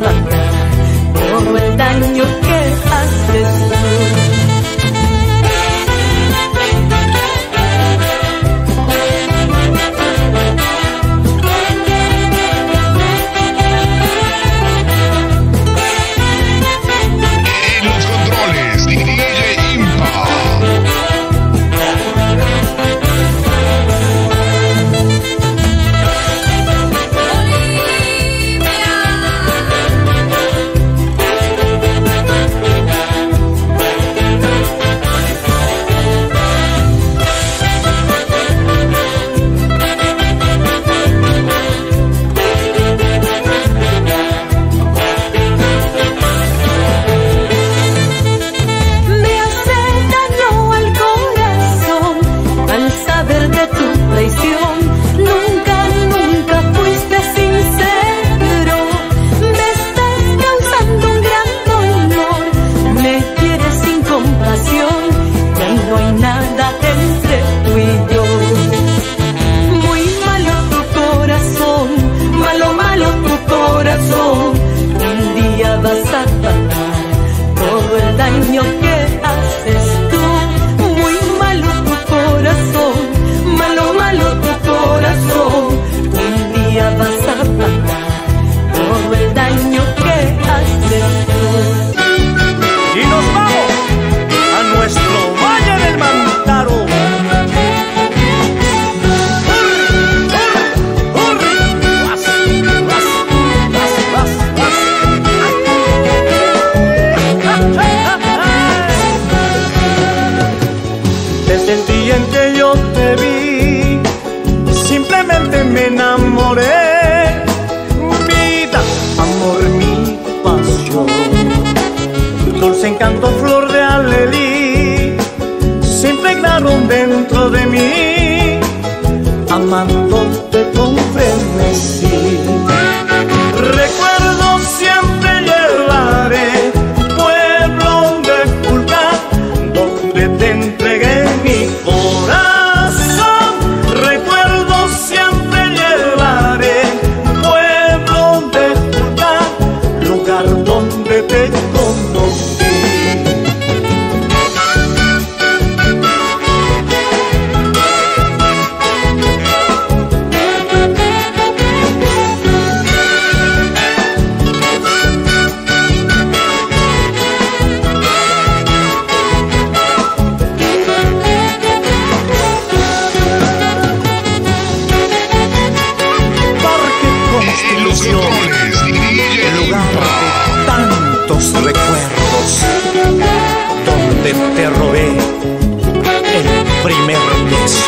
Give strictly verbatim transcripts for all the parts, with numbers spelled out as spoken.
pagar todo el daño que haces tú. Encanto, flor de alelí, se impregnaron dentro de mí, amándote con frenesí. Recuerdo siempre llevaré, pueblo de Fulcar, donde te entregué mi corazón. Recuerdo siempre llevaré, pueblo de Fulcar, lugar donde te conocí. Recuerdos donde te robé el primer beso.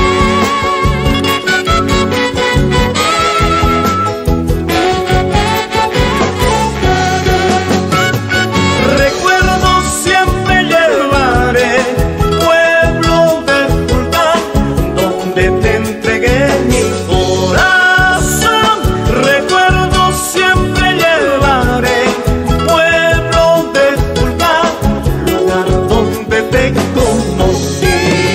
Recuerdo siempre llevaré, pueblo de Fulcar, donde te entregué mi corazón. Recuerdo siempre llevaré, te conocí.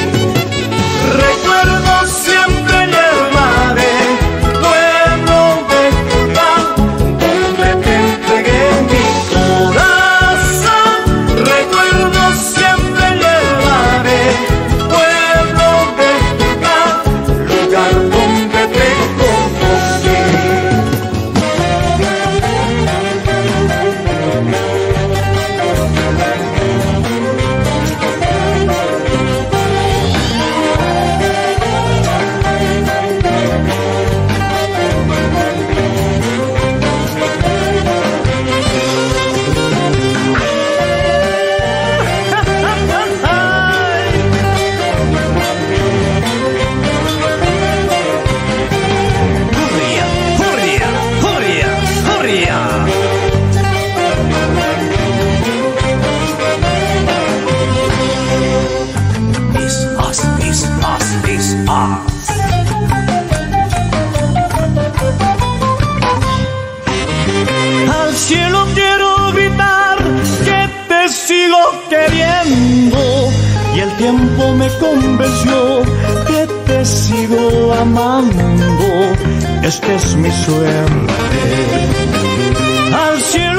Recuerdo siempre llevaré, pueblo de Fulcar, donde te entregué mi corazón. Recuerdo siempre llevaré, pueblo de Fulcar, lugar donde te conocí. Al cielo quiero gritar que te sigo queriendo, y el tiempo me convenció que te sigo amando. Esta es mi suerte. Al cielo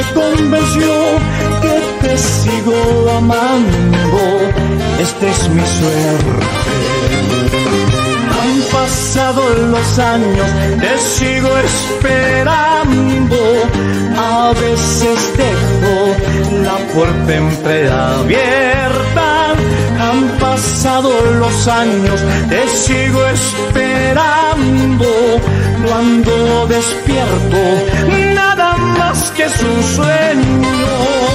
convenció que te sigo amando. Esta es mi suerte. Han pasado los años, te sigo esperando. A veces dejo la puerta entreabierta. Han pasado los años, te sigo esperando. Cuando despierto, nada más que es un sueño.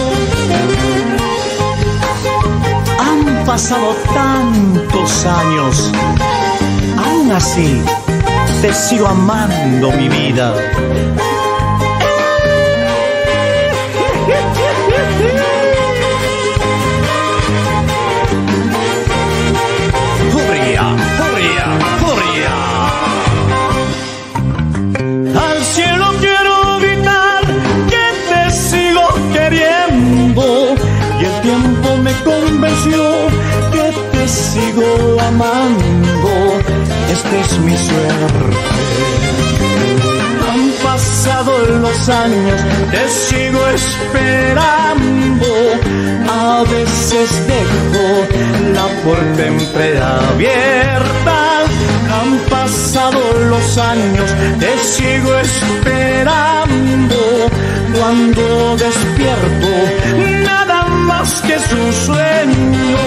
Han pasado tantos años, aún así te sigo amando, mi vida. ¡Hurria, hurria, hurria! Al cielo quiero gritar que te sigo queriendo, y el tiempo me convenció que te sigo amando. Esta es mi suerte. Han pasado los años, te sigo esperando. A veces dejo la puerta entreabierta. Han pasado los años, te sigo esperando. Cuando despierto, nada más que es un sueño.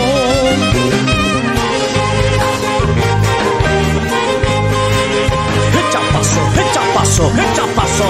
Echa paso, echa paso, echa paso.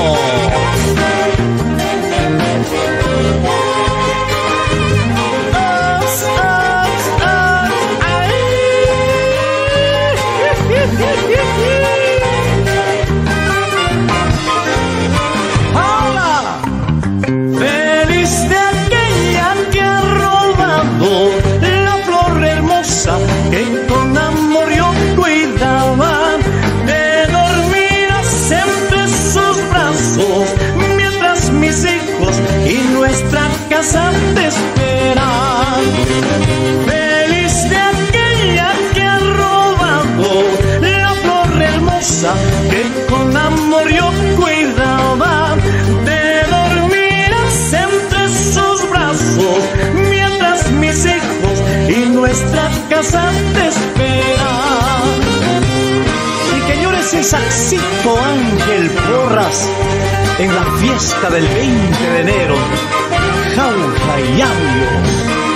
Ahora, feliz de aquella que ha robado la flor hermosa que con amor yo cuidaba. De dormirás entre sus brazos mientras mis hijos y nuestra casa te esperan. Feliz de aquella que ha robado la flor hermosa que con amor yo cuidaba. De dormirás entre sus brazos mientras mis hijos y nuestra casa te esperan. Y que llores el saxito Ángel Porras en la fiesta del veinte de enero. Jauja y Aulios.